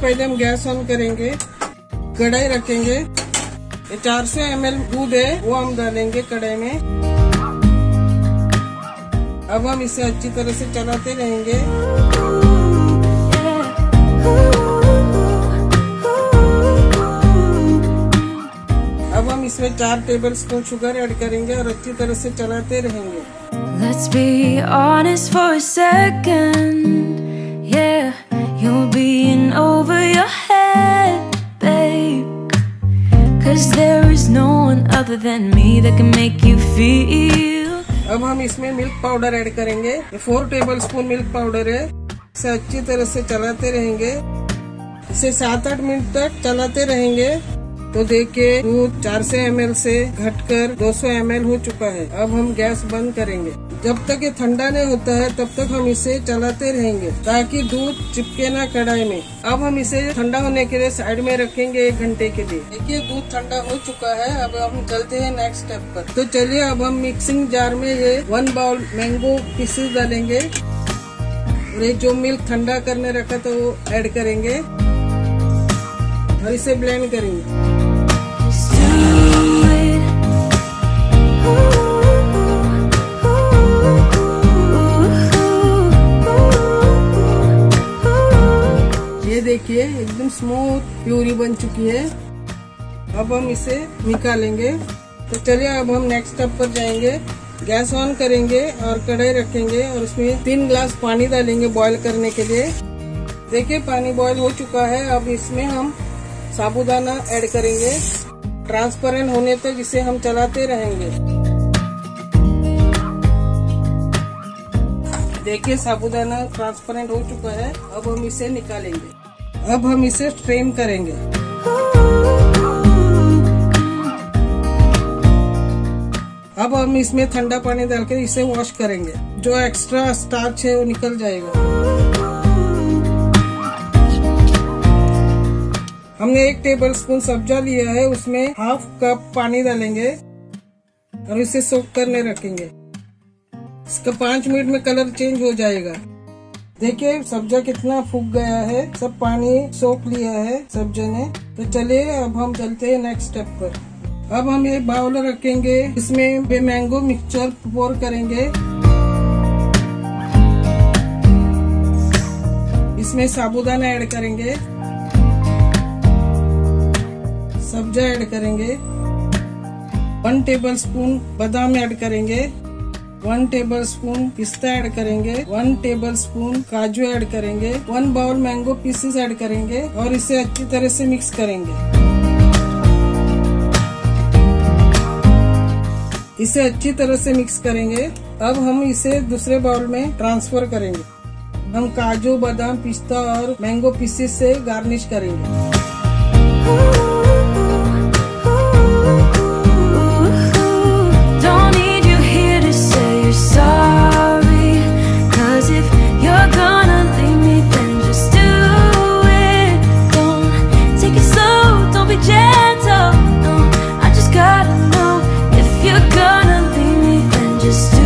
पहले हम gas on करेंगे, कढ़ाई रखेंगे। ये 400 ml दूध है वो हम डालेंगे कढ़ाई में। अब हम इसे अच्छी तरह से चलाते रहेंगे। अब हम इसमें 4 टेबलस्पून शुगर ऐड करेंगे और अच्छी तरह से चलाते रहेंगे। Let's be honest for a second, yeah, you're being over your head, babe, 'cause there is no one other than me that can make you feel. अब हम इसमें मिल्क पाउडर ऐड करेंगे। 4 टेबलस्पून मिल्क पाउडर है। इसे अच्छी तरह से चलाते रहेंगे। इसे 7-8 मिनट तक चलाते रहेंगे। तो देखिए दूध 400 ml से घटकर 200 ml हो चुका है। अब हम गैस बंद करेंगे। जब तक ये ठंडा नहीं होता है तब तक हम इसे चलाते रहेंगे ताकि दूध चिपके ना कढ़ाई में। अब हम इसे ठंडा होने के लिए साइड में रखेंगे 1 घंटे के लिए। देखिए दूध ठंडा हो चुका है। अब हम चलते हैं नेक्स्ट स्टेप पर। तो चलिए अब हम मिक्सिंग जार में ये 1 बाउल मैंगो पीसेस डालेंगे और ये जो मिल्क ठंडा करने रखा था वो ऐड करेंगे और इसे ब्लेंड करेंगे। ये देखिए एकदम स्मूथ प्यूरी बन चुकी है। अब हम इसे निकालेंगे। तो चलिए अब हम नेक्स्ट स्टेप पर जाएंगे। गैस ऑन करेंगे और कढ़ाई रखेंगे और उसमें 3 ग्लास पानी डालेंगे बॉईल करने के लिए। देखिए पानी बॉईल हो चुका है। अब इसमें हम साबूदाना ऐड करेंगे। ट्रांसपेरेंट होने तक इसे हम चलाते रहेंगे। देखिए साबूदाना ट्रांसपेरेंट हो चुका है। अब हम इसे निकालेंगे। अब हम इसे स्ट्रेन करेंगे। अब हम इसमें ठंडा पानी डालकर इसे वॉश करेंगे। जो एक्स्ट्रा स्टार्च है वो निकल जाएगा। हमने 1 टेबलस्पून सब्जा लिया है, उसमें 1/2 कप पानी डालेंगे और इसे सोक करने रखेंगे। इसका 5 मिनट में कलर चेंज हो जाएगा। देखिए सब्जा कितना फूक गया है, सब पानी सोख लिया है सब्जा ने। तो चलिए अब हम चलते हैं नेक्स्ट स्टेप पर। अब हम ये बाउल रखेंगे, इसमें मैंगो मिक्सचर पोर करेंगे। इसमें साबूदाना ऐड करेंगे, सब्जा ऐड करेंगे, 1 टेबलस्पून बादाम ऐड करेंगे, 1 टेबलस्पून पिस्ता ऐड करेंगे, 1 टेबलस्पून काजू ऐड करेंगे, 1 बाउल मैंगो पीसेस ऐड करेंगे और इसे अच्छी तरह से मिक्स करेंगे। इसे अच्छी तरह से मिक्स करेंगे। अब हम इसे दूसरे बाउल में ट्रांसफर करेंगे। हम काजू, बादाम, पिस्ता और मैंगो पीसेस से गार्निश करेंगे। Just